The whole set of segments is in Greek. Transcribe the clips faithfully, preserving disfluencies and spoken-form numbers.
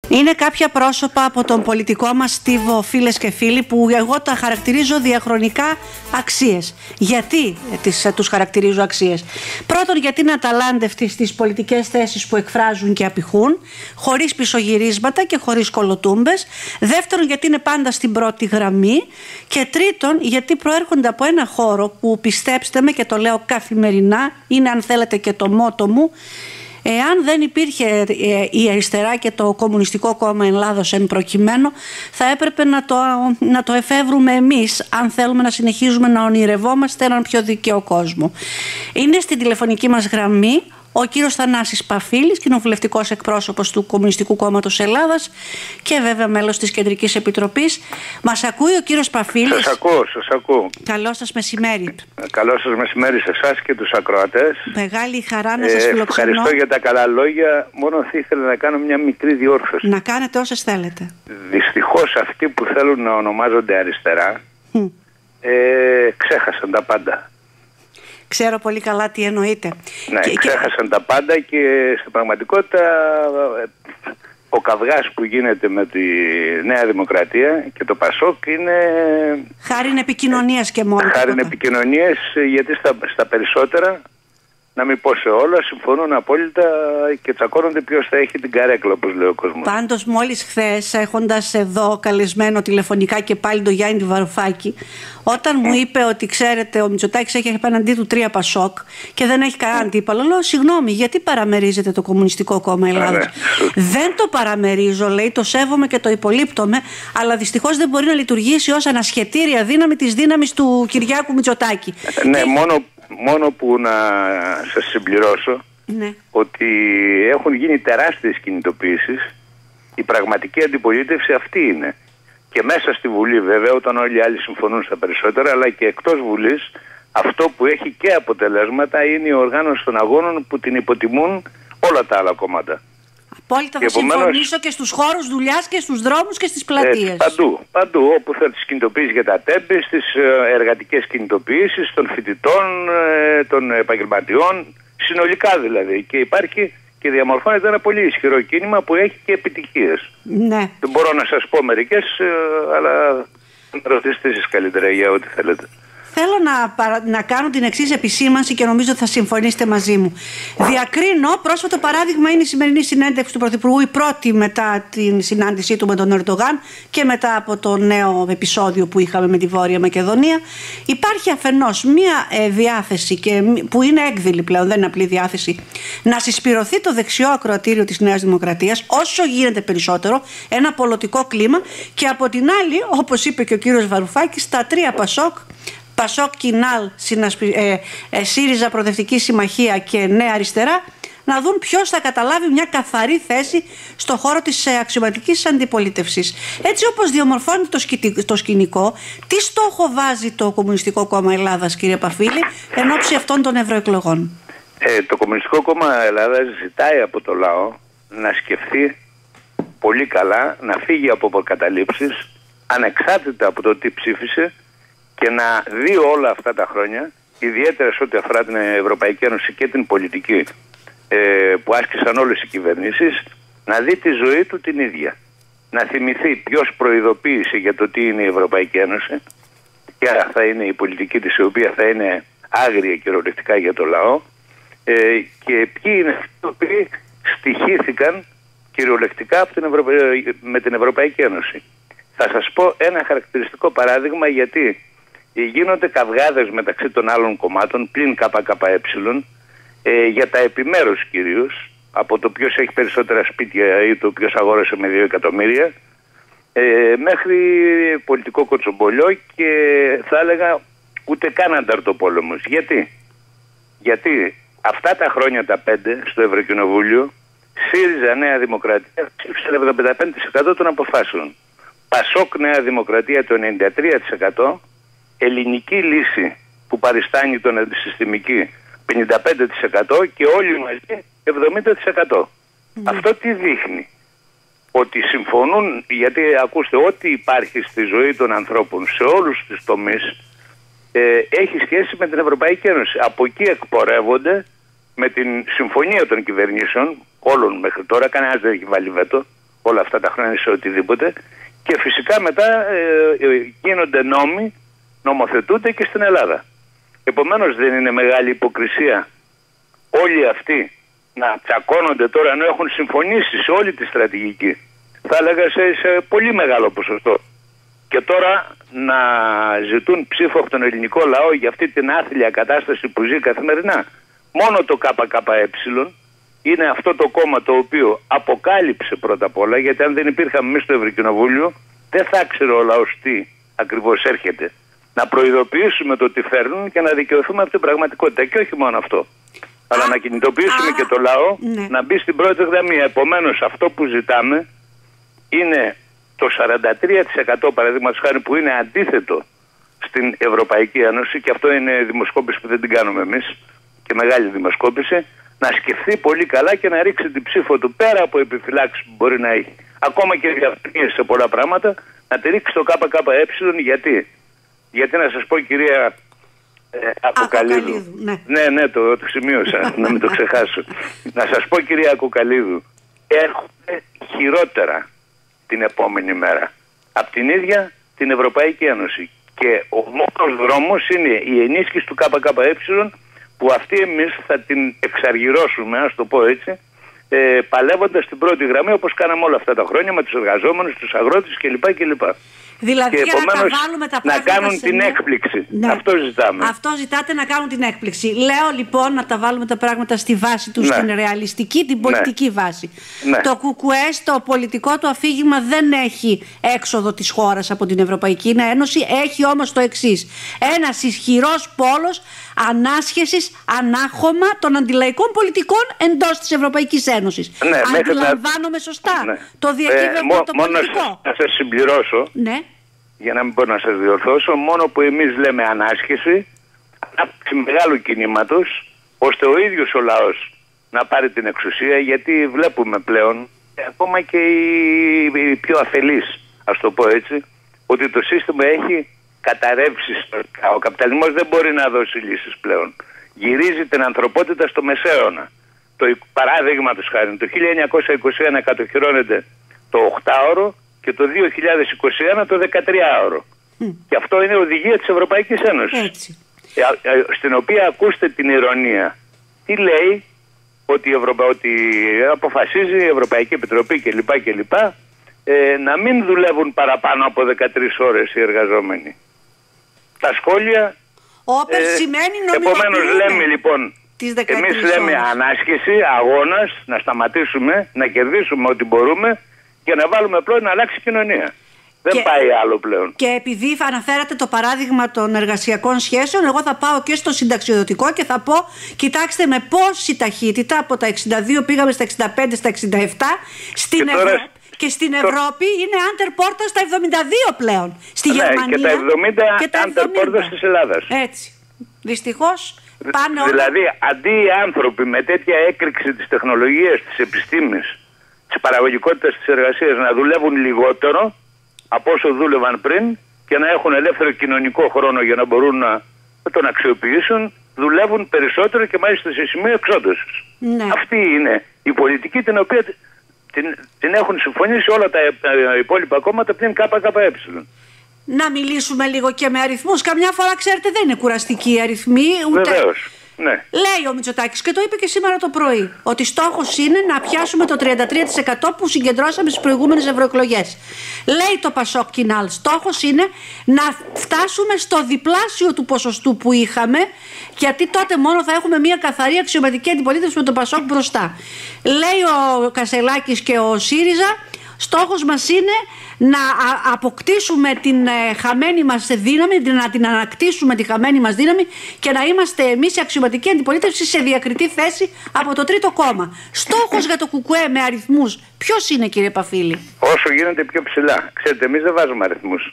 Είναι κάποια πρόσωπα από τον πολιτικό μας στίβο, φίλες και φίλοι, που εγώ τα χαρακτηρίζω διαχρονικά αξίες. Γιατί τις, τους χαρακτηρίζω αξίες? Πρώτον, γιατί είναι αταλάντευτοι στις πολιτικές θέσεις που εκφράζουν και απηχούν, χωρίς πισωγυρίσματα και χωρίς κολοτούμπες. Δεύτερον, γιατί είναι πάντα στην πρώτη γραμμή. Και τρίτον, γιατί προέρχονται από ένα χώρο που, πιστέψτε με και το λέω καθημερινά, είναι αν θέλετε και το μότο μου, εάν δεν υπήρχε η αριστερά και το Κομμουνιστικό Κόμμα Ελλάδος εν προκειμένου, θα έπρεπε να το, να το εφεύρουμε εμείς, αν θέλουμε να συνεχίζουμε να ονειρευόμαστε έναν πιο δίκαιο κόσμο. Είναι στην τηλεφωνική μας γραμμή ο κύριος Θανάσης Παφίλης, κοινοβουλευτικός εκπρόσωπος του Κομμουνιστικού Κόμματος Ελλάδας και βέβαια μέλος της Κεντρικής Επιτροπής. Μας ακούει ο κύριος Παφίλης? Σας ακούω, σας ακούω. Καλό σας μεσημέρι. Καλό σας μεσημέρι σε εσάς και τους ακροατές. Μεγάλη χαρά να σας φιλοξενώ. Ευχαριστώ για τα καλά λόγια. Μόνο θα ήθελα να κάνω μια μικρή διόρθωση. Να κάνετε όσες θέλετε. Δυστυχώς αυτοί που θέλουν να ονομάζονται αριστερά mm. ε, ξέχασαν τα πάντα. Ξέρω πολύ καλά τι εννοείτε. Ναι, και, ξέχασαν και... τα πάντα και στην πραγματικότητα ο καυγάς που γίνεται με τη Νέα Δημοκρατία και το Πασόκ είναι... Χάριν επικοινωνίας και μόνο. Χάριν επικοινωνίας, γιατί στα, στα περισσότερα, να μην πω σε όλα, συμφωνούν απόλυτα και τσακώνονται ποιος θα έχει την καρέκλα, όπως λέει ο κόσμος. Πάντως μόλις χθες, έχοντας εδώ καλεσμένο τηλεφωνικά και πάλι τον Γιάννη Βαρουφάκη, όταν μου είπε ότι ξέρετε ο Μητσοτάκης έχει απέναντί του τρία Πασόκ και δεν έχει κανένα αντίπαλο, λέω συγγνώμη, γιατί παραμερίζετε το Κομμουνιστικό Κόμμα Ελλάδος? Δεν το παραμερίζω, λέει, το σέβομαι και το υπολείπτομαι, αλλά δυστυχώς δεν μπορεί να λειτουργήσει ως ανασχετήρια δύναμη της δύναμης του Κυριάκου Μητσοτάκη. Ναι, μόνο... Μόνο που να σας συμπληρώσω, ναι, ότι έχουν γίνει τεράστιες κινητοποιήσεις. Η πραγματική αντιπολίτευση αυτή είναι. Και μέσα στη Βουλή βέβαια, όταν όλοι οι άλλοι συμφωνούν στα περισσότερα, αλλά και εκτός Βουλής, αυτό που έχει και αποτελέσματα είναι η οργάνωση των αγώνων που την υποτιμούν όλα τα άλλα κόμματα. Απόλυτα, θα επομένως συμφωνήσω και στους χώρους δουλειάς και στους δρόμους και στις πλατείες. Ε, παντού, παντού, όπου θα τις κινητοποιήσεις για τα τέμπη, στις εργατικές κινητοποιήσεις των φοιτητών, των επαγγελματιών, συνολικά δηλαδή. Και υπάρχει και διαμορφώνεται ένα πολύ ισχυρό κίνημα που έχει και επιτυχίες. Ναι. Δεν μπορώ να σας πω μερικές, αλλά να ρωτήσετε εσείς καλύτερα για ό,τι θέλετε. Θέλω να, παρα... να κάνω την εξής επισήμανση και νομίζω ότι θα συμφωνήσετε μαζί μου. Διακρίνω, πρόσφατο παράδειγμα είναι η σημερινή συνέντευξη του Πρωθυπουργού, η πρώτη μετά την συνάντησή του με τον Ερντογάν και μετά από το νέο επεισόδιο που είχαμε με τη Βόρεια Μακεδονία. Υπάρχει αφενός μία ε, διάθεση και, που είναι έκδηλη πλέον, δεν είναι απλή διάθεση, να συσπηρωθεί το δεξιό ακροατήριο της Νέας Δημοκρατίας όσο γίνεται περισσότερο, ένα πολιτικό κλίμα, και από την άλλη, όπως είπε και ο κύριος Βαρουφάκης, τα τρία Πασόκ, Πασόκ, Κινάλ, ε, ε, ΣΥΡΙΖΑ, Προοδευτική Συμμαχία και Νέα Αριστερά, να δουν ποιος θα καταλάβει μια καθαρή θέση στο χώρο της ε, αξιωματικής αντιπολίτευσης. Έτσι όπως διαμορφώνεται το, σκη, το σκηνικό, τι στόχο βάζει το Κομμουνιστικό Κόμμα Ελλάδας, κύριε Παφίλη, εν ώψη αυτών των ευρωεκλογών? Ε, το Κομμουνιστικό Κόμμα Ελλάδας ζητάει από το λαό να σκεφτεί πολύ καλά, να φύγει από προκαταλήψεις, ανεξάρτητα από το τι ψήφισε, και να δει όλα αυτά τα χρόνια, ιδιαίτερα σε ό,τι αφορά την Ευρωπαϊκή Ένωση και την πολιτική ε, που άσκησαν όλες οι κυβερνήσεις, να δει τη ζωή του την ίδια. Να θυμηθεί ποιος προειδοποίησε για το τι είναι η Ευρωπαϊκή Ένωση, ποια θα είναι η πολιτική της, η οποία θα είναι άγρια κυριολεκτικά για το λαό, ε, και ποιοι είναι αυτοί οι οποίοι στοιχήθηκαν κυριολεκτικά από την Ευρωπα... με την Ευρωπαϊκή Ένωση. Θα σας πω ένα χαρακτηριστικό παράδειγμα, γιατί γίνονται καυγάδες μεταξύ των άλλων κομμάτων πλην ΚΚΕ ε, για τα επιμέρους κυρίως, από το ποιος έχει περισσότερα σπίτια ή το ποιος αγόρασε με δύο εκατομμύρια, ε, μέχρι πολιτικό κοτσομπολιό και θα έλεγα ούτε καν ανταρτοπόλεμος. Γιατί? Γιατί αυτά τα χρόνια τα πέντε στο Ευρωκοινοβούλιο ΣΥΡΙΖΑ Νέα Δημοκρατία ψήφισε το εβδομήντα πέντε τοις εκατό των αποφάσεων. Πασόκ Νέα Δημοκρατία το ενενήντα τρία τοις εκατό, ελληνική λύση που παριστάνει τον αντισυστημική πενήντα πέντε τοις εκατό και όλοι μαζί εβδομήντα τοις εκατό. Mm. Αυτό τι δείχνει? Ότι συμφωνούν, γιατί ακούστε, ό,τι υπάρχει στη ζωή των ανθρώπων σε όλους τους τομείς ε, έχει σχέση με την Ευρωπαϊκή Ένωση. Από εκεί εκπορεύονται με την συμφωνία των κυβερνήσεων όλων μέχρι τώρα, κανένας δεν έχει βάλει βέτο, όλα αυτά τα χρόνια σε οτιδήποτε, και φυσικά μετά ε, ε, γίνονται νόμοι, νομοθετούνται και στην Ελλάδα. Επομένως δεν είναι μεγάλη υποκρισία όλοι αυτοί να τσακώνονται τώρα ενώ έχουν συμφωνήσει σε όλη τη στρατηγική, θα έλεγα σε, σε πολύ μεγάλο ποσοστό, και τώρα να ζητούν ψήφο από τον ελληνικό λαό για αυτή την άθλια κατάσταση που ζει καθημερινά. Μόνο το ΚΚΕ είναι αυτό το κόμμα το οποίο αποκάλυψε πρώτα απ' όλα, γιατί αν δεν υπήρχαμε εμείς στο Ευρωκοινοβούλιο δεν θα ήξερε ο λαός τι ακριβώς έρχεται. Να προειδοποιήσουμε το τι φέρνουν και να δικαιωθούμε από την πραγματικότητα. Και όχι μόνο αυτό, αλλά να κινητοποιήσουμε και το λαό ναι. να μπει στην πρώτη γραμμή. Επομένως αυτό που ζητάμε είναι το σαράντα τρία τοις εκατό παραδείγματος χάρη, που είναι αντίθετο στην Ευρωπαϊκή Ένωση, και αυτό είναι δημοσκόπηση που δεν την κάνουμε εμείς και μεγάλη δημοσκόπηση, να σκεφτεί πολύ καλά και να ρίξει την ψήφο του πέρα από επιφυλάξεις που μπορεί να έχει, ακόμα και διαφωνίες σε πολλά πράγματα, να τη ρίξει το ΚΚΕ. Γιατί, γιατί να σας πω, κυρία ε, Ακοκαλίδου, ναι. ναι, ναι, το, το σημείωσα, να μην το ξεχάσω. Να σας πω, κυρία Ακοκαλίδου, έρχονται χειρότερα την επόμενη μέρα από την ίδια την Ευρωπαϊκή Ένωση. Και ο μόνος δρόμος είναι η ενίσχυση του ΚΚΕ, που αυτή εμείς θα την εξαργυρώσουμε, ας το πω έτσι, ε, παλεύοντας στην πρώτη γραμμή, όπως κάναμε όλα αυτά τα χρόνια με τους εργαζόμενους, τους αγρότες κλπ. κλπ. Δηλαδή και για να τα βάλουμε τα να κάνουν σε την μια... έκπληξη. Ναι. Αυτό ζητάμε. Αυτό ζητάτε, να κάνουν την έκπληξη. Λέω λοιπόν να τα βάλουμε τα πράγματα στη βάση τους, ναι. στην ρεαλιστική, την πολιτική ναι. βάση. Ναι. Το ΚΚΕ, το πολιτικό του αφήγημα δεν έχει έξοδο της χώρας από την Ευρωπαϊκή Ένωση. Έχει όμως το εξής: ένας ισχυρός πόλος ανάσχεσης, ανάχωμα των αντιλαϊκών πολιτικών εντός της Ευρωπαϊκής Ένωσης. Ναι, αντιλαμβάνομαι να... σωστά ναι. το διακύβευμα ε, το μόνο πολιτικό. Να σας συμπληρώσω, ναι. για να μην μπορώ να σας διορθώσω, μόνο που εμείς λέμε ανάσχεση, ανάπτυξη μεγάλου κινήματος, ώστε ο ίδιος ο λαός να πάρει την εξουσία, γιατί βλέπουμε πλέον, ακόμα και οι, οι πιο αφελείς, ας το πω έτσι, ότι το σύστημα έχει καταρρεύσει. Ο καπιταλισμός δεν μπορεί να δώσει λύσεις πλέον. Γυρίζει την ανθρωπότητα στο μεσαίωνα. Το παράδειγμα τους χάρη, το χίλια εννιακόσια είκοσι ένα κατοχυρώνεται το οκτάωρο και το δύο χιλιάδες είκοσι ένα το δεκατριάωρο. Mm. Και αυτό είναι οδηγία της Ευρωπαϊκής Ένωσης. Έτσι. Στην οποία, ακούστε την ηρωνία, τι λέει, ότι, Ευρωπα... ότι αποφασίζει η Ευρωπαϊκή Επιτροπή κλπ. κλπ ε, να μην δουλεύουν παραπάνω από δεκατρείς ώρες οι εργαζόμενοι. Τα σχόλια... Όπερ ε, σημαίνει επομένως λέμε λοιπόν, εμείς λέμε ανάσχεση, αγώνας, να σταματήσουμε, να κερδίσουμε ό,τι μπορούμε και να βάλουμε πλέον να αλλάξει η κοινωνία. Δεν και, πάει άλλο πλέον. Και επειδή αναφέρατε το παράδειγμα των εργασιακών σχέσεων, εγώ θα πάω και στο συνταξιοδοτικό και θα πω, κοιτάξτε με πόση ταχύτητα από τα εξήντα δύο πήγαμε στα εξήντα πέντε, στα εξήντα επτά στην και, τώρα, Ευρω... και στην το... Ευρώπη είναι άντερ πόρτα στα εβδομήντα δύο πλέον. Στη ναι, Γερμανία και τα εβδομήντα άντερ πόρτα της Ελλάδας. Έτσι. Δυστυχώς πάνε όλα... Δηλαδή αντί οι άνθρωποι με τέτοια έκρηξη της τεχνολογίας, της επιστήμης, της παραγωγικότητας της εργασίας να δουλεύουν λιγότερο από όσο δούλευαν πριν και να έχουν ελεύθερο κοινωνικό χρόνο για να μπορούν να τον αξιοποιήσουν, δουλεύουν περισσότερο και μάλιστα σε σημείο εξόντωσης. Ναι. Αυτή είναι η πολιτική την οποία την, την έχουν συμφωνήσει όλα τα υπόλοιπα κόμματα πλην ΚΚΕ. Να μιλήσουμε λίγο και με αριθμούς. Καμιά φορά, ξέρετε, δεν είναι κουραστικοί οι αριθμοί. Ούτε... Βεβαίως. Ναι. Λέει ο Μητσοτάκης και το είπε και σήμερα το πρωί, ότι στόχος είναι να πιάσουμε το τριάντα τρία τοις εκατό που συγκεντρώσαμε στις προηγούμενες ευρωεκλογές. Λέει το Πασόκ Κινάλ, στόχος είναι να φτάσουμε στο διπλάσιο του ποσοστού που είχαμε, γιατί τότε μόνο θα έχουμε μια καθαρή αξιωματική αντιπολίτευση με τον Πασόκ μπροστά. Λέει ο Κασελάκης και ο ΣΥΡΙΖΑ, στόχος μας είναι να αποκτήσουμε την ε, χαμένη μας δύναμη, να την ανακτήσουμε τη χαμένη μας δύναμη και να είμαστε εμείς η αξιωματική αντιπολίτευση σε διακριτή θέση από το τρίτο κόμμα. Στόχος για το ΚΚΕ με αριθμούς ποιος είναι, κύριε Παφίλη? Όσο γίνεται πιο ψηλά. Ξέρετε, εμείς δεν βάζουμε αριθμούς.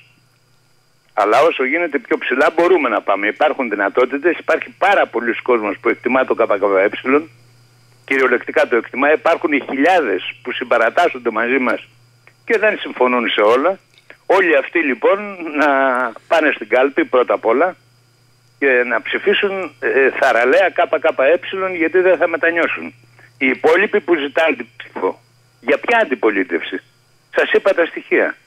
Αλλά όσο γίνεται πιο ψηλά μπορούμε να πάμε. Υπάρχουν δυνατότητες, υπάρχει πάρα πολλοί κόσμος που εκτιμά το ΚΚΕ, κυριολεκτικά το εκτιμά. Υπάρχουν οι χιλιάδες που συμπαρατάσσονται μαζί μας και δεν συμφωνούν σε όλα. Όλοι αυτοί λοιπόν να πάνε στην κάλπη πρώτα απ' όλα και να ψηφίσουν ε, θαραλέα ΚΚΕ, γιατί δεν θα μετανιώσουν. Οι υπόλοιποι που ζητάνε την ψήφο, για ποια αντιπολίτευση? Σας είπα τα στοιχεία.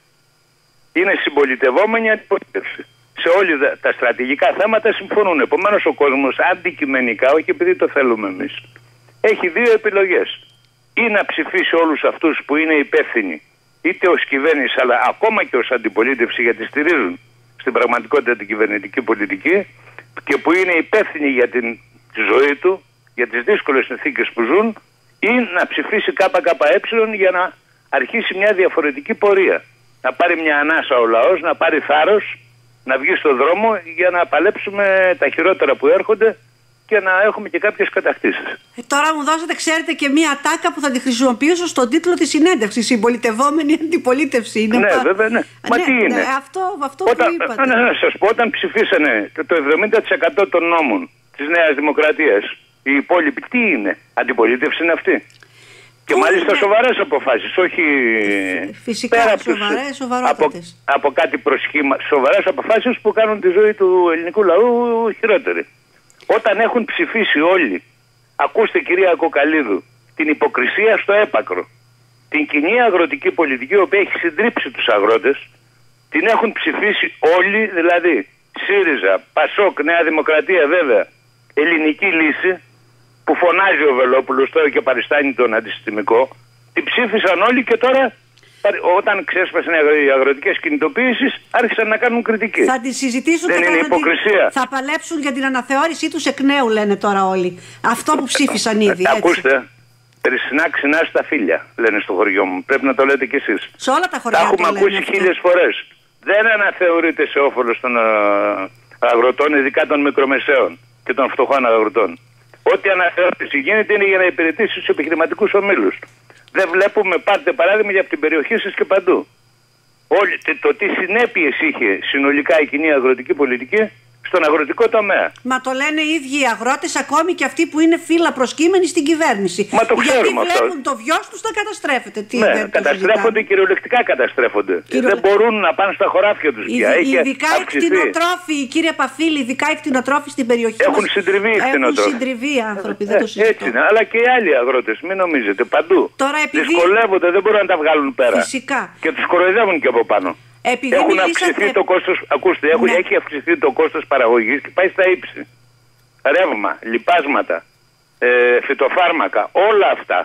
Είναι συμπολιτευόμενη αντιπολίτευση. Σε όλοι τα στρατηγικά θέματα συμφωνούν. Επομένως ο κόσμος αντικειμενικά, όχι επειδή το θέλουμε εμείς, έχει δύο επιλογές. Ή να ψηφίσει όλους αυτούς που είναι υπεύθυνοι, είτε ως κυβέρνηση αλλά ακόμα και ως αντιπολίτευση, γιατί στηρίζουν στην πραγματικότητα την κυβερνητική πολιτική και που είναι υπεύθυνοι για την τη ζωή του, για τις δύσκολες συνθήκες που ζουν, ή να ψηφίσει ΚΚΕ για να αρχίσει μια διαφορετική πορεία. Να πάρει μια ανάσα ο λαός, να πάρει θάρρος, να βγει στον δρόμο για να παλέψουμε τα χειρότερα που έρχονται και να έχουμε και κάποιες κατακτήσεις. Ε, τώρα μου δώσατε, ξέρετε, και μία ατάκα που θα τη χρησιμοποιήσω στον τίτλο της συνέντευξης. Συμπολιτευόμενη αντιπολίτευση. Είναι ναι, πα... βέβαια, ναι. Μα ναι, τι είναι. Ναι, αυτό αυτό όταν, που είπατε. Ναι, ναι, σας πω, όταν ψηφίσανε το εβδομήντα τοις εκατό των νόμων της Νέας Δημοκρατίας, οι υπόλοιποι τι είναι? Αντιπολίτευση είναι αυτή. Και Πού μάλιστα είναι? σοβαρές αποφάσεις, όχι φυσικά πέρα από, σοβαρές, τους, από, από κάτι προσχήμα. Σοβαρές αποφάσεις που κάνουν τη ζωή του ελληνικού λαού χειρότερη. Όταν έχουν ψηφίσει όλοι, ακούστε κυρία Κοκαλίδου, την υποκρισία στο έπακρο, την κοινή αγροτική πολιτική, η οποία έχει συντρίψει τους αγρότες, την έχουν ψηφίσει όλοι, δηλαδή ΣΥΡΙΖΑ, ΠΑΣΟΚ, Νέα Δημοκρατία βέβαια, Ελληνική Λύση, που φωνάζει ο Βελόπουλος τώρα και παριστάνει τον αντισυστημικό, την ψήφισαν όλοι και τώρα όταν ξέσπασαν οι αγροτικές κινητοποίησεις άρχισαν να κάνουν κριτική. Θα τη συζητήσουν. Δεν είναι υποκρισία? Θα παλέψουν για την αναθεώρησή τους εκ νέου, λένε τώρα όλοι. Αυτό που ψήφισαν ήδη. Ε, ακούστε, περισσυνά ξυνά στα φίλια, λένε στο χωριό μου. Πρέπει να το λέτε κι εσείς. Σε όλα τα χωριά τα έχουμε το ακούσει αυτό. χίλιες φορές. Δεν αναθεωρείται σε όφελος των αγροτών, ειδικά των μικρομεσαίων και των φτωχών αγροτών. Ό,τι αναθεώρηση γίνεται είναι για να υπηρετήσει τους επιχειρηματικούς ομίλους. Δεν βλέπουμε, πάρτε παράδειγμα για την περιοχή σας και παντού. Όλη, το τι συνέπειες είχε συνολικά η κοινή αγροτική πολιτική στον αγροτικό τομέα. Μα το λένε οι ίδιοι οι αγρότες, ακόμη και αυτοί που είναι φύλλα προσκύμενοι στην κυβέρνηση. Μα το ξέρουμε. Γιατί αυτό. βλέπουν το βιός τους να καταστρέφεται. Τι ναι, καταστρέφονται, κυριολεκτικά καταστρέφονται. Κυριο... Δεν μπορούν να πάνε στα χωράφια τους πια. Ειδ, ειδικά οι κτηνοτρόφοι, κύριε Παφίλη, ειδικά οι κτηνοτρόφοι στην περιοχή έχουν μας. Συντριβεί οι έχουν συντριβεί οι άνθρωποι, ε, δεν το συζητώ. Έτσι είναι, αλλά και οι άλλοι αγρότες, μην νομίζετε, παντού. Τώρα, επειδή... Δυσκολεύονται, δεν μπορούν να τα βγάλουν πέρα. Φυσικά. Και τους κοροϊδεύουν και από πάνω. Επειδή έχουν μιλήσατε... αυξηθεί το κόστος, ακούστε, έχουν, ναι. έχει αυξηθεί το κόστος παραγωγής και πάει στα ύψη. Ρεύμα, λιπάσματα, ε, φυτοφάρμακα, όλα αυτά,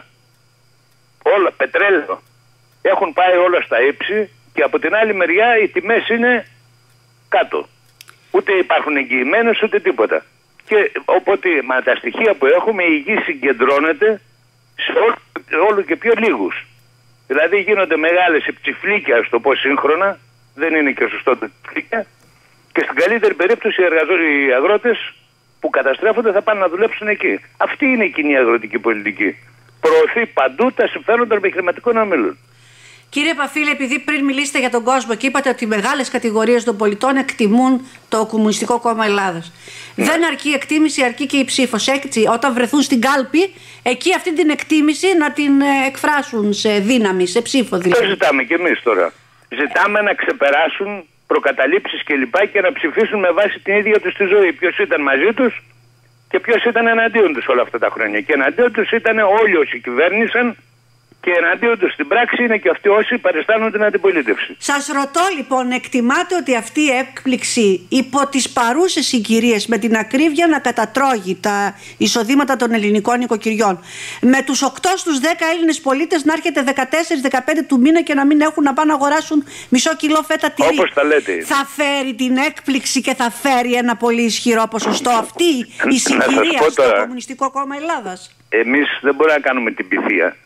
όλα, πετρέλαιο, έχουν πάει όλα στα ύψη και από την άλλη μεριά οι τιμές είναι κάτω. Ούτε υπάρχουν εγγυημένες ούτε τίποτα. Και οπότε με τα στοιχεία που έχουμε η γη συγκεντρώνεται σε όλο, όλο και πιο λίγους. Δηλαδή γίνονται μεγάλες ψηφλίκια, στο πω σύγχρονα, δεν είναι και σωστό το ψηφλίκια, και στην καλύτερη περίπτωση οι, εργαζό... οι αγρότες που καταστρέφονται θα πάνε να δουλέψουν εκεί. Αυτή είναι η κοινή αγροτική πολιτική. Προωθεί παντού τα συμφέροντα των επιχειρηματικών ομίλων. Κύριε Παφίλη, επειδή πριν μιλήσετε για τον κόσμο και είπατε ότι μεγάλες κατηγορίες των πολιτών εκτιμούν το Κομμουνιστικό Κόμμα Ελλάδας. Ναι. Δεν αρκεί η εκτίμηση, αρκεί και η ψήφος. Έτσι, όταν βρεθούν στην κάλπη, εκεί αυτή την εκτίμηση να την εκφράσουν σε δύναμη, σε ψήφο δηλαδή. Το ζητάμε κι εμείς τώρα. Ζητάμε να ξεπεράσουν προκαταλήψεις κλπ. Και, και να ψηφίσουν με βάση την ίδια τους τη ζωή. Ποιος ήταν μαζί τους και ποιος ήταν εναντίον τους όλα αυτά τα χρόνια. Και εναντίον τους ήταν όλοι όσοι κυβέρνησαν. Και εναντίον τους στην πράξη είναι και αυτοί όσοι παριστάνουν την αντιπολίτευση. Σας ρωτώ λοιπόν, εκτιμάτε ότι αυτή η έκπληξη υπό τις παρούσες συγκυρίες με την ακρίβεια να κατατρώγει τα εισοδήματα των ελληνικών οικοκυριών, με τους οκτώ στους δέκα Έλληνες πολίτες να έρχεται δεκατέσσερα δεκαπέντε του μήνα και να μην έχουν να πάνε να αγοράσουν μισό κιλό φέτα τυρί, όπως τα λέτε, θα φέρει την έκπληξη και θα φέρει ένα πολύ ισχυρό ποσοστό αυτή η συγκυρία στο τώρα, Κομμουνιστικό Κόμμα Ελλάδας? Εμείς δεν μπορούμε να κάνουμε την πυθία,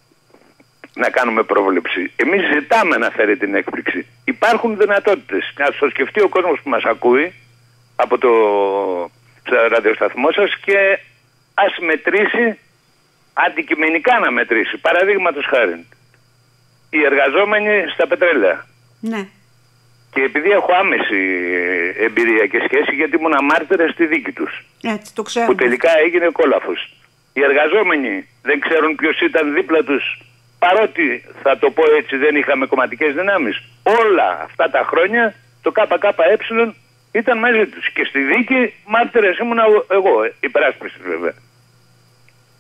να κάνουμε πρόβλεψη. Εμείς ζητάμε να φέρει την έκπληξη. Υπάρχουν δυνατότητες. Να το σκεφτεί ο κόσμος που μας ακούει από το ραδιοσταθμό σας και ας μετρήσει, αντικειμενικά να μετρήσει. Παραδείγματος χάρη, οι εργαζόμενοι στα πετρέλαια. Ναι. Και επειδή έχω άμεση εμπειρία και σχέση, γιατί ήμουν μάρτυρας στη δίκη τους. Έτσι, το ξέρω. Που τελικά έγινε κόλαφος. Οι εργαζόμενοι δεν ξέρουν ποιος ήταν δίπλα τους. Παρότι, θα το πω έτσι, δεν είχαμε κομματικές δυνάμεις. Όλα αυτά τα χρόνια το ΚΚΕ ήταν μαζί τους. Και στη δίκη μάρτυρας ήμουν εγώ, υπεράσπισης βέβαια.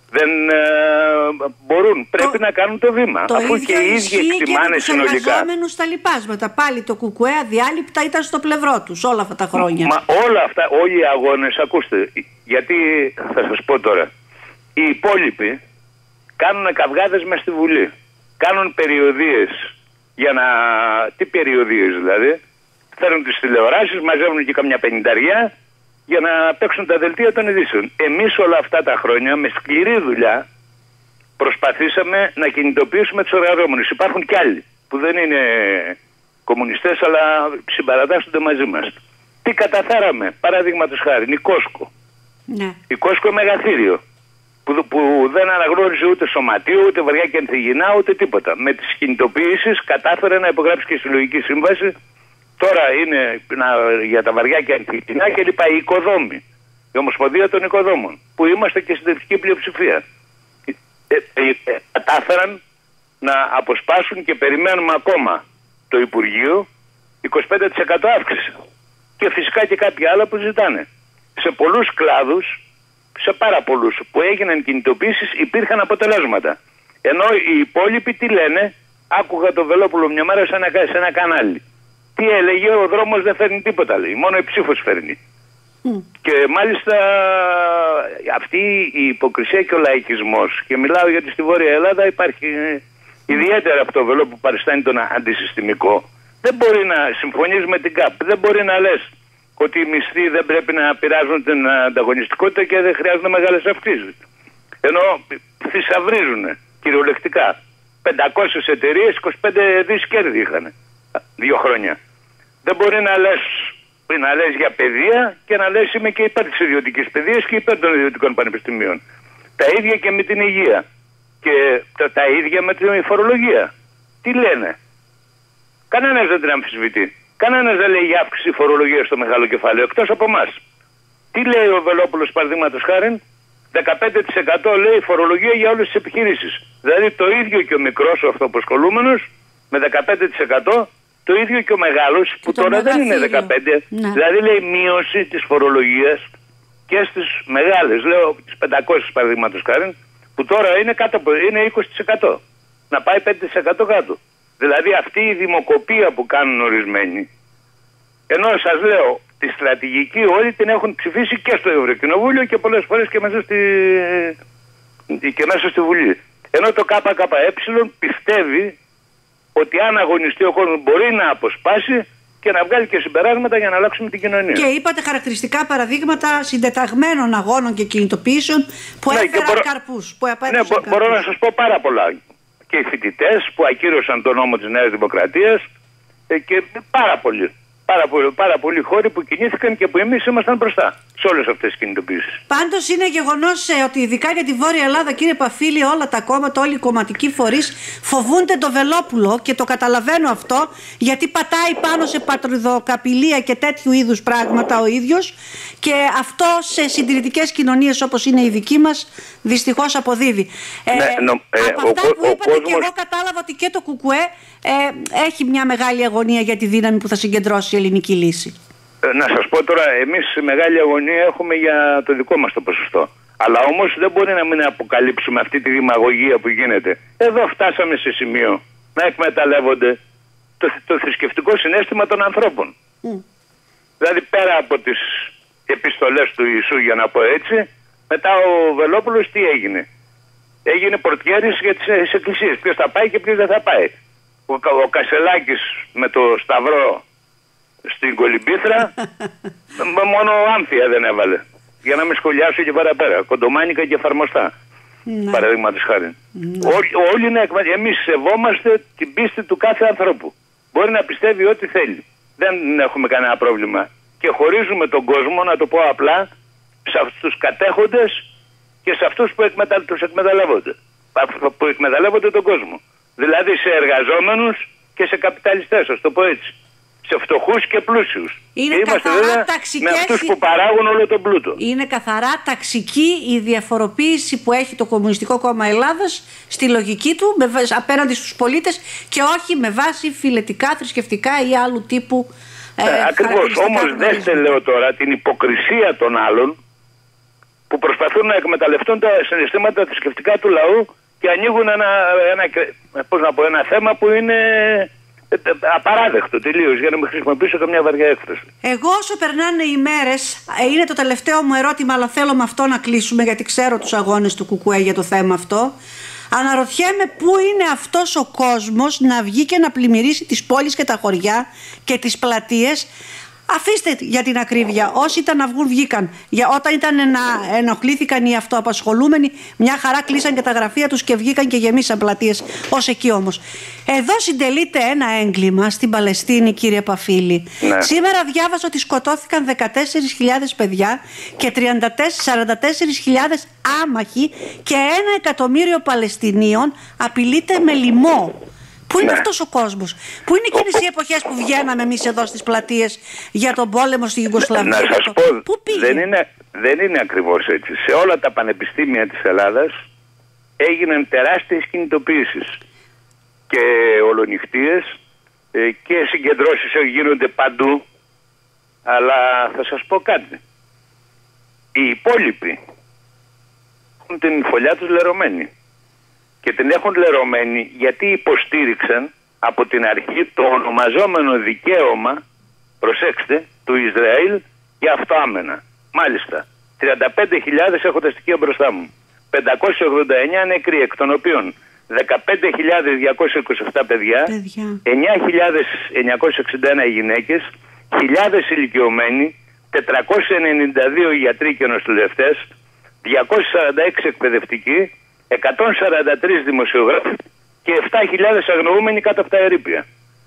δεν ε, μπορούν. Πρέπει το, να κάνουν το βήμα. Το αφού ίδιο και οι ίδιοι εκτιμάνε και συνολικά. τους εργαζόμενους στα λοιπάσματα. Πάλι το ΚΚΕ αδιάλειπτα ήταν στο πλευρό τους όλα αυτά τα χρόνια. Μα όλα αυτά, όλοι οι αγώνες, ακούστε, γιατί θα σας πω τώρα, οι υπόλοιποι κάνουν καυγάδες μες στη Βουλή. Κάνουν περιοδίες για να... Τι περιοδίες δηλαδή? Φέρνουν τις τηλεοράσεις, μαζεύουν και καμιά πενηνταριά για να παίξουν τα δελτία των ειδήσεων. Εμείς όλα αυτά τα χρόνια με σκληρή δουλειά προσπαθήσαμε να κινητοποιήσουμε τους εργαζόμενους. Υπάρχουν κι άλλοι που δεν είναι κομμουνιστές αλλά συμπαρατάσσονται μαζί μας. Τι καταφέραμε? Παραδείγματος χάρη, η Κόσκο. Ναι. Η Κόσκο Μεγαθύριο. Που, που δεν αναγνώριζε ούτε σωματείο, ούτε βαριά και ανθυγινά, ούτε τίποτα. Με τις κινητοποιήσεις κατάφερε να υπογράψει και συλλογική σύμβαση. Τώρα είναι να, για τα βαριά και ανθυγινά και λοιπά. Η οικοδόμη, η Ομοσπονδία των Οικοδόμων, που είμαστε και συντριπτική πλειοψηφία. Ε, ε, ε, κατάφεραν να αποσπάσουν και περιμένουμε ακόμα το Υπουργείο είκοσι πέντε τοις εκατό αύξηση. Και φυσικά και κάποια άλλα που ζητάνε. Σε πολλούς κλάδους, σε πάρα πολλούς που έγιναν κινητοποιήσεις, υπήρχαν αποτελέσματα. Ενώ οι υπόλοιποι τι λένε? Άκουγα το Βελόπουλο μια μέρα σε ένα, σε ένα κανάλι. Τι έλεγε? Ο δρόμος δεν φέρνει τίποτα, λέει. Μόνο η ψήφος φέρνει. Mm. Και μάλιστα αυτή η υποκρισία και ο λαϊκισμός, και μιλάω γιατί στη Βόρεια Ελλάδα υπάρχει ιδιαίτερα από το Βελόπουλο που παριστάνει τον αντισυστημικό. Δεν μπορεί να συμφωνείς με την ΚΑΠ. Δεν μπορεί να λες ότι οι μισθοί δεν πρέπει να πειράζουν την ανταγωνιστικότητα και δεν χρειάζονται μεγάλες αυξήσεις. Ενώ θησαυρίζουν κυριολεκτικά. πεντακόσιες εταιρείες, είκοσι πέντε δις κέρδη είχαν δύο χρόνια. Δεν μπορεί να λες, να λες για παιδεία και να λες είμαι και υπέρ της ιδιωτικής παιδείας και υπέρ των ιδιωτικών πανεπιστημίων. Τα ίδια και με την υγεία. Και τα, τα ίδια με την φορολογία. Τι λένε? Κανένας δεν την αμφισβητεί. Κανένας δεν λέει για αύξηση φορολογία στο μεγάλο κεφάλαιο, εκτός από εμάς. Τι λέει ο Βελόπουλος, παραδείγματος χάριν? δεκαπέντε τοις εκατό λέει φορολογία για όλες τις επιχειρήσεις. Δηλαδή το ίδιο και ο μικρός, ο αυτοαπασχολούμενος, με δεκαπέντε τοις εκατό, το ίδιο και ο μεγάλος, που τώρα μεγαθύριο. Δεν είναι δεκαπέντε τοις εκατό. Ναι. Δηλαδή λέει μείωση της φορολογίας και στις μεγάλες, λέω τις πεντακόσιες παραδείγματος χάριν, που τώρα είναι, κάτω από, είναι είκοσι τοις εκατό. Να πάει πέντε τοις εκατό κάτω. Δηλαδή αυτή η δημοκοπία που κάνουν ορισμένοι, ενώ σας λέω τη στρατηγική όλοι την έχουν ψηφίσει και στο Ευρωκοινοβούλιο και πολλές φορές και μέσα στη, και μέσα στη Βουλή. Ενώ το ΚΚΕ πιστεύει ότι αν αγωνιστεί ο κόσμος μπορεί να αποσπάσει και να βγάλει και συμπεράσματα για να αλλάξουμε την κοινωνία. Και είπατε χαρακτηριστικά παραδείγματα συντεταγμένων αγώνων και κινητοποιήσεων που ναι, έφεραν μπορώ... καρπούς. Που ναι, μπο, καρπούς. Μπορώ να σας πω πάρα πολλά. Και οι φοιτητές που ακύρωσαν τον νόμο της Νέας Δημοκρατίας και πάρα πολλοί. Πάρα, πολύ, πάρα πολλοί χώροι που κινήθηκαν και που εμείς ήμασταν μπροστά σε όλες αυτές τις κινητοποιήσεις. Πάντως είναι γεγονός ε, ότι ειδικά για τη Βόρεια Ελλάδα, κύριε Παφίλη, όλα τα κόμματα, όλοι οι κομματικοί φορείς φοβούνται το Βελόπουλο και το καταλαβαίνω αυτό, γιατί πατάει πάνω σε πατριδοκαπηλεία και τέτοιου είδους πράγματα ο ίδιος και αυτό σε συντηρητικές κοινωνίες όπως είναι η δική μας δυστυχώς αποδίδει. Ε, ναι, νο, ε, από αυτά ο, που ο, είπατε ο κόσμος... και εγώ κατάλαβα ότι και το ΚΚΕ ε, έχει μια μεγάλη αγωνία για τη δύναμη που θα συγκεντρώσει η ελληνική λύση. Ε, να σας πω τώρα, εμείς μεγάλη αγωνία έχουμε για το δικό μας το ποσοστό. Αλλά όμως δεν μπορεί να μην αποκαλύψουμε αυτή τη δημαγωγία που γίνεται. Εδώ φτάσαμε σε σημείο να εκμεταλλεύονται το, το θρησκευτικό συναίσθημα των ανθρώπων. Mm. Δηλαδή πέρα από τις επιστολές του Ιησού, για να πω έτσι, μετά ο Βελόπουλος τι έγινε? Έγινε πορτιέρης για τις εκκλησίες. Ποιος θα πάει και ποιος δεν θα πάει. Ο, ο Κασελάκης με το σταυρό στην Κολυμπήθρα μόνο άμφια δεν έβαλε. Για να μην σχολιάσω και παραπέρα. Κοντομάνικα και εφαρμοστά. Ναι. Παραδείγματος χάρη. Ναι. Όλοι, όλοι είναι εκμεταλλεύονται. Εμείς σεβόμαστε την πίστη του κάθε ανθρώπου. Μπορεί να πιστεύει ό,τι θέλει. Δεν έχουμε κανένα πρόβλημα. Και χωρίζουμε τον κόσμο, να το πω απλά, σε αυτούς τους κατέχοντες και σε αυτούς που εκμετα... τους εκμεταλλεύονται. Που εκμεταλλεύονται τον κόσμο. Δηλαδή σε εργαζόμενους και σε καπιταλιστές, ας το πω έτσι. Σε φτωχούς και πλούσιους. Είναι και είμαστε καθαρά με αυτούς που παράγουν όλο τον πλούτο. Είναι καθαρά ταξική η διαφοροποίηση που έχει το Κομμουνιστικό Κόμμα Ελλάδας στη λογική του με, απέναντι στους πολίτες και όχι με βάση φιλετικά, θρησκευτικά ή άλλου τύπου ε, ε, ακριβώς. Όμως δέστε, λέω τώρα, την υποκρισία των άλλων που προσπαθούν να εκμεταλλευτούν τα συναισθήματα θρησκευτικά του λαού και ανοίγουν ένα, ένα, πώς να πω, ένα θέμα που είναι απαράδεκτο τελείως, για να μην χρησιμοποιήσω καμιά βαριά έκφραση. Εγώ όσο περνάνε οι μέρες, είναι το τελευταίο μου ερώτημα, αλλά θέλω με αυτό να κλείσουμε, γιατί ξέρω τους αγώνες του Κουκουέ για το θέμα αυτό. Αναρωτιέμαι πού είναι αυτός ο κόσμος να βγει και να πλημμυρίσει τις πόλεις και τα χωριά και τις πλατείες. Αφήστε για την ακρίβεια, όσοι ήταν να βγουν βγήκαν. Για όταν ήταν να ενοχλήθηκαν οι αυτοαπασχολούμενοι, μια χαρά κλείσαν και τα γραφεία τους και βγήκαν και γεμίσαν πλατείες. Ως εκεί όμως. Εδώ συντελείται ένα έγκλημα στην Παλαιστίνη, κύριε Παφίλη. Ναι. Σήμερα διάβαζα ότι σκοτώθηκαν δεκατέσσερις χιλιάδες παιδιά και σαράντα τέσσερις χιλιάδες άμαχοι και ένα εκατομμύριο Παλαιστινίων απειλείται με λοιμό. Πού είναι, ναι, αυτός ο κόσμος? Πού είναι εκείνες οι εποχές που βγαίναμε εμείς εδώ στις πλατείες για τον πόλεμο στη Ιουγκοσλαβία? Να σας το... πω, Πού πήγε? δεν είναι, δεν είναι ακριβώς έτσι. Σε όλα τα πανεπιστήμια της Ελλάδας έγιναν τεράστιες κινητοποιήσεις και ολονυχτίες και συγκεντρώσεις γίνονται παντού. Αλλά θα σας πω κάτι. Οι υπόλοιποι έχουν την φωλιά τους λερωμένη. Και την έχουν λερωμένη γιατί υποστήριξαν από την αρχή το ονομαζόμενο δικαίωμα, προσέξτε, του Ισραήλ για αυτοάμενα. Μάλιστα, τριάντα πέντε χιλιάδες έχω τα στοιχεία μπροστά μου. πεντακόσιοι ογδόντα εννέα νεκροί, εκ των οποίων δεκαπέντε χιλιάδες διακόσια είκοσι επτά παιδιά, παιδιά. εννέα χιλιάδες εννιακόσια εξήντα ένα γυναίκες, χιλιάδες ηλικιωμένοι, τετρακόσιοι ενενήντα δύο γιατροί και νοσηλευτές, διακόσιοι σαράντα έξι εκπαιδευτικοί, εκατόν σαράντα τρεις δημοσιογράφοι και επτά χιλιάδες αγνοούμενοι κάτω από τα ερείπια.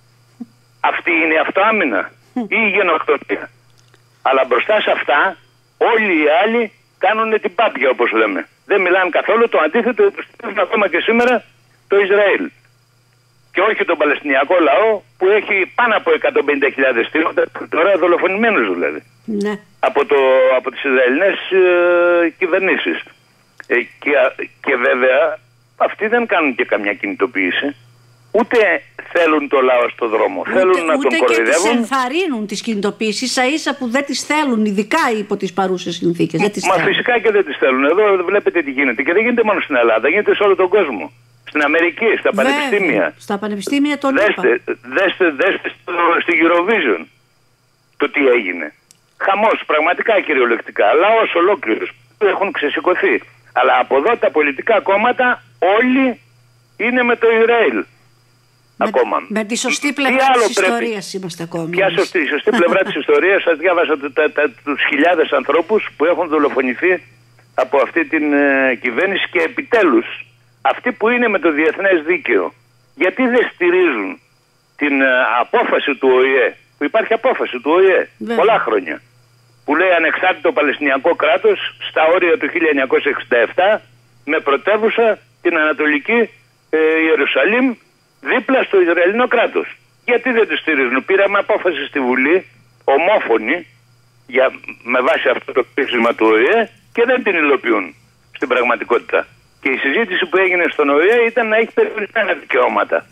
Αυτή είναι η αυτοάμυνα ή η γενοκτονία? Αλλά μπροστά σε αυτά όλοι οι άλλοι κάνουν την πάπια, όπως λέμε. Δεν μιλάνε καθόλου, το αντίθετο υποστηρίζουν ακόμα και σήμερα το Ισραήλ. Και όχι τον Παλαιστινιακό λαό που έχει πάνω από εκατόν πενήντα χιλιάδες θύματα, τώρα δολοφονημένους δηλαδή. Ναι. Από, το, από τις Ισραηλινές ε, κυβερνήσεις. Ε, και, και βέβαια αυτοί δεν κάνουν και καμιά κινητοποίηση. Ούτε θέλουν το λαό στο δρόμο. Ούτε, θέλουν να ούτε τον κοροϊδεύουν. Ούτε και τις ενθαρρύνουν τις κινητοποίησεις, ίσα ίσα που δεν τις θέλουν, ειδικά υπό τις παρούσες συνθήκες. Μα, δεν τις μα θέλουν. Φυσικά και δεν τις θέλουν. Εδώ βλέπετε τι γίνεται. Και δεν γίνεται μόνο στην Ελλάδα, γίνεται σε όλο τον κόσμο. Στην Αμερική, στα Βέβαια, πανεπιστήμια. Στα πανεπιστήμια τον δέστε, δέστε, δέστε στο, στη Eurovision το τι έγινε. Χαμός, πραγματικά κυριολεκτικά. Λαός ολόκληρος που έχουν ξεσηκωθεί. Αλλά από εδώ τα πολιτικά κόμματα όλοι είναι με το Ισραήλ. Με, ακόμα. Με τη σωστή πλευρά της ιστορίας πρέπει... είμαστε ακόμη. Ποια σωστή, η σωστή πλευρά της ιστορίας? Σας διάβασα τα, τα, τα, τους χιλιάδες ανθρώπους που έχουν δολοφονηθεί από αυτή την ε, κυβέρνηση και επιτέλους αυτοί που είναι με το διεθνές δίκαιο. Γιατί δεν στηρίζουν την ε, απόφαση του Ο Η Ε, που υπάρχει απόφαση του Ο Η Ε Βέβαια. πολλά χρόνια, που λέει ανεξάρτητο Παλαιστινιακό κράτος στα όρια του χίλια εννιακόσια εξήντα επτά με πρωτεύουσα την Ανατολική ε, Ιερουσαλήμ δίπλα στο Ισραηλινό κράτος. Γιατί δεν το στηρίζουν? Πήραμε απόφαση στη Βουλή, ομόφωνη, για, με βάση αυτό το ψήφισμα του Ο Η Ε και δεν την υλοποιούν στην πραγματικότητα. Και η συζήτηση που έγινε στον Ο Η Ε ήταν να έχει περιορισμένα δικαιώματα.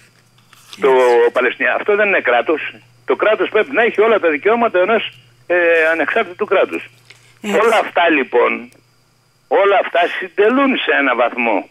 Το Παλαιστινιακό. Αυτό δεν είναι κράτος. Το κράτος πρέπει να έχει όλα τα δικαιώματα ενός ε, ανεξάρτητου κράτους. Yes. Όλα αυτά λοιπόν, όλα αυτά συντελούν σε ένα βαθμό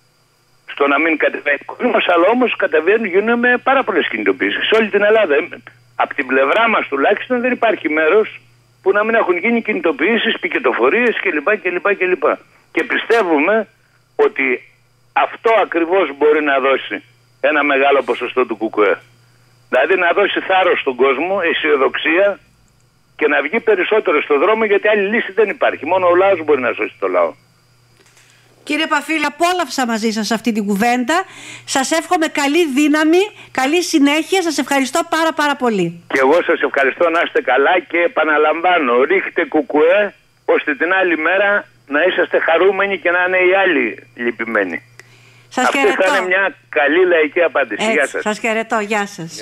στο να μην κατεβαίνει ο κόσμος, αλλά όμως κατεβαίνουν, γίνουν με πάρα πολλές κινητοποίησεις σε όλη την Ελλάδα. Από την πλευρά μας τουλάχιστον δεν υπάρχει μέρος που να μην έχουν γίνει κινητοποιήσεις, πικετοφορίες κλπ. κλπ, κλπ. Και πιστεύουμε ότι αυτό ακριβώς μπορεί να δώσει ένα μεγάλο ποσοστό του Κουκουέ. Δηλαδή να δώσει θάρρος στον κόσμο, αισιοδοξία και να βγει περισσότερο στον δρόμο, γιατί άλλη λύση δεν υπάρχει. Μόνο ο λαός μπορεί να σώσει το λαό. Κύριε Παφίλη, απόλαυσα μαζί σας αυτή την κουβέντα. Σας εύχομαι καλή δύναμη, καλή συνέχεια. Σας ευχαριστώ πάρα πάρα πολύ. Και εγώ σας ευχαριστώ, να είστε καλά και επαναλαμβάνω, ρίχτε Κουκουέ ώστε την άλλη μέρα να είσαστε χαρούμενοι και να είναι οι άλλοι λυπημένοι. Σας Αυτή χαιρετώ. θα είναι μια καλή λαϊκή απάντηση. Έτσι, Γεια σας. Σας χαιρετώ. Γεια σας.